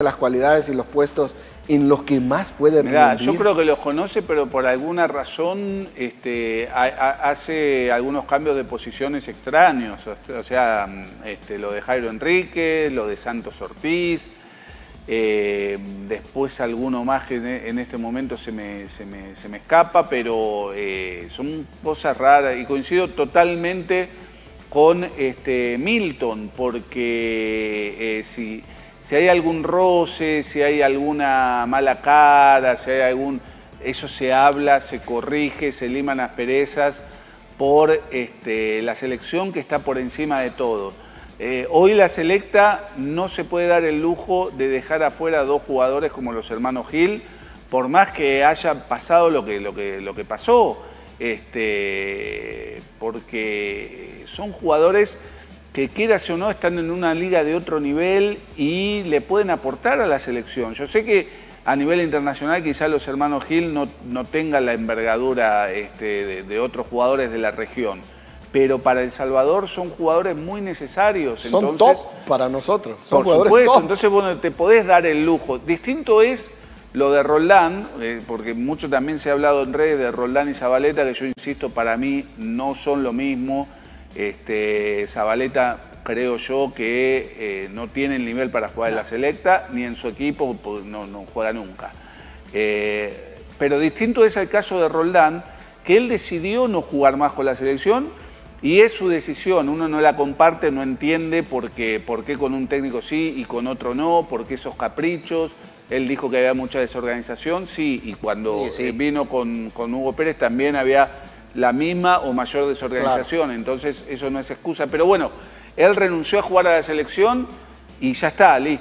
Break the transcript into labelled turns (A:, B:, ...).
A: las cualidades y los puestos en los que más puede
B: rendir.
A: Yo
B: creo que los conoce, pero por alguna razón hace algunos cambios de posiciones extraños. O sea, lo de Jairo Enríquez, lo de Santos Ortiz, después alguno más que en este momento se me escapa, pero son cosas raras y coincido totalmente con Milton, porque si hay algún roce, si hay alguna mala cara, si hay eso se habla, se corrige, se liman asperezas por la selección que está por encima de todo. Hoy la selecta no se puede dar el lujo de dejar afuera a dos jugadores como los hermanos Gil, por más que haya pasado lo que pasó, porque son jugadores que quieras o no están en una liga de otro nivel y le pueden aportar a la selección. Yo sé que a nivel internacional quizás los hermanos Gil no tengan la envergadura de otros jugadores de la región, pero para El Salvador son jugadores muy necesarios.
A: Son top para nosotros, son
B: por
A: jugadores
B: supuesto,
A: top.
B: Entonces bueno, te podés dar el lujo. Distinto es lo de Roldán, porque mucho también se ha hablado en redes de Roldán y Zabaleta, que yo insisto, para mí no son lo mismo. Zabaleta creo yo que no tiene el nivel para jugar en la selecta, ni en su equipo, no juega nunca. Pero distinto es el caso de Roldán, que él decidió no jugar más con la selección y es su decisión. Uno no la comparte, no entiende por qué con un técnico sí y con otro no, por qué esos caprichos. Él dijo que había mucha desorganización, sí, y cuando vino con Hugo Pérez también había la misma o mayor desorganización, claro. Entonces eso no es excusa. Pero bueno, él renunció a jugar a la selección y ya está, listo.